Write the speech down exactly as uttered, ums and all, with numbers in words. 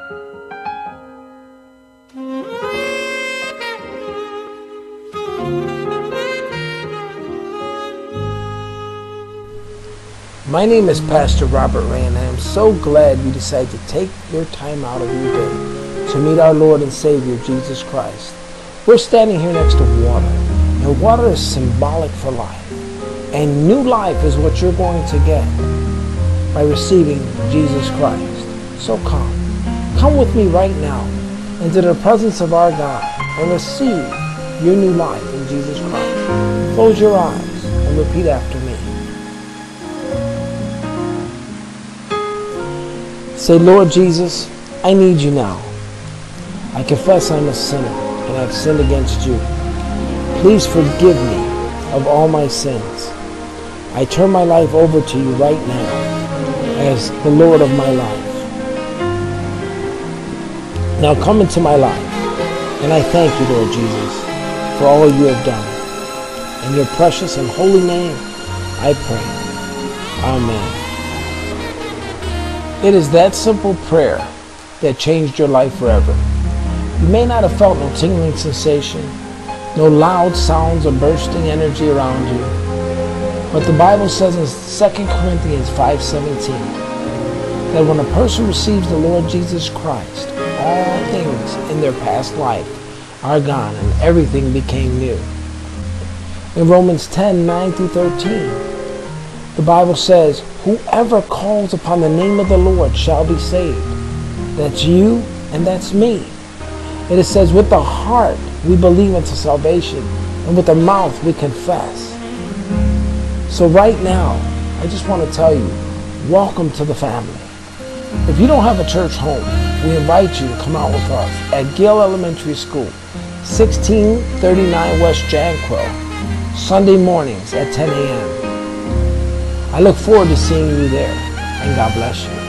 My name is Pastor Robert Ray, and I am so glad you decided to take your time out of your day to meet our Lord and Savior, Jesus Christ. We're standing here next to water, and water is symbolic for life. And new life is what you're going to get by receiving Jesus Christ. So come. Come with me right now into the presence of our God and receive your new life in Jesus Christ. Close your eyes and repeat after me. Say, Lord Jesus, I need you now. I confess I'm a sinner and I've sinned against you. Please forgive me of all my sins. I turn my life over to you right now as the Lord of my life. Now come into my life, and I thank you, Lord Jesus, for all you have done. In your precious and holy name, I pray. Amen. It is that simple prayer that changed your life forever. You may not have felt no tingling sensation, no loud sounds or bursting energy around you. But the Bible says in Second Corinthians five seventeen that when a person receives the Lord Jesus Christ, all things in their past life are gone and everything became new. In Romans ten nine through thirteen, the Bible says, whoever calls upon the name of the Lord shall be saved. That's you and that's me. And it says, with the heart we believe unto salvation, and with the mouth we confess. So right now, I just want to tell you, welcome to the family. If you don't have a church home, we invite you to come out with us at Gill Elementary School, sixteen thirty-nine West Janquil, Sunday mornings at ten a m I look forward to seeing you there, and God bless you.